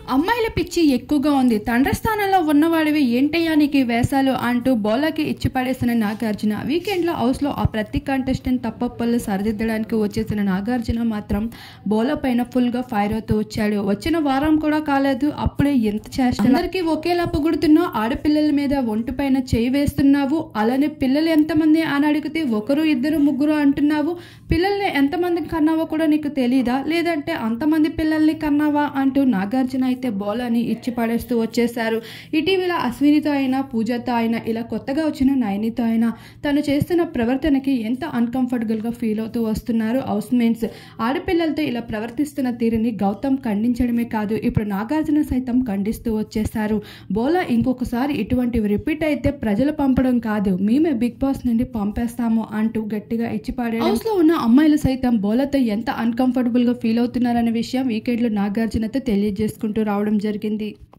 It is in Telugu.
అమ్మాయిల పిచ్చి ఎక్కువగా ఉంది. తండ్రి స్థానంలో ఉన్నవాడివి ఏంటయ్యా నీకు ఈ వేషాలు అంటూ బోలాకి ఇచ్చి పడేసిన నాగార్జున. వీకెండ్లో హౌస్లో ఆ ప్రతి కంటెస్టెంట్ తప్పప్పులు సరిదిద్దడానికి వచ్చేసిన నాగార్జున మాత్రం బోలా పైన ఫుల్గా ఫైర్ అవుతూ వచ్చాడు. వచ్చిన వారం కూడా కాలేదు, అప్పుడే ఎంత చేస్తాడు. అందరికీ ఒకేలా పొగుడుతున్నావు, ఆడపిల్లల మీద ఒంటి పైన చేయి వేస్తున్నావు, అలానే పిల్లలు ఎంతమంది అని అడిగితే ఒకరు ఇద్దరు ముగ్గురు అంటున్నావు. పిల్లల్ని ఎంతమంది కన్నావో కూడా నీకు తెలీదా, లేదంటే అంతమంది పిల్లల్ని కన్నావా అంటూ నాగార్జున అయితే బోలాని ఇచ్చి పడేస్తూ వచ్చేశారు. ఇటీవల అశ్వినితో అయినా, పూజతో అయినా, ఇలా కొత్తగా వచ్చిన నయనితో అయినా తను చేస్తున్న ప్రవర్తనకి ఎంత అన్కంఫర్టబుల్గా ఫీల్ అవుతూ వస్తున్నారు హౌస్ మేట్స్. ఆడపిల్లలతో ఇలా ప్రవర్తిస్తున్న తీరుని గౌతమ్ ఖండించడమే కాదు, ఇప్పుడు నాగార్జున సైతం ఖండిస్తూ వచ్చేశారు. బోలా ఇంకొకసారి ఇటువంటివి రిపీట్ అయితే ప్రజలు పంపడం కాదు, మేమే బిగ్ బాస్ నుండి పంపేస్తాము అంటూ గట్టిగా ఇచ్చి పడే. హౌస్ లో ఉన్న అమ్మాయిలు సైతం బోలాతో ఎంత అన్కంఫర్టబుల్ గా ఫీల్ అవుతున్నారనే విషయం వీకెండ్ లో నాగార్జునతో తెలియజేసుకుంటూ రావడం జరిగింది.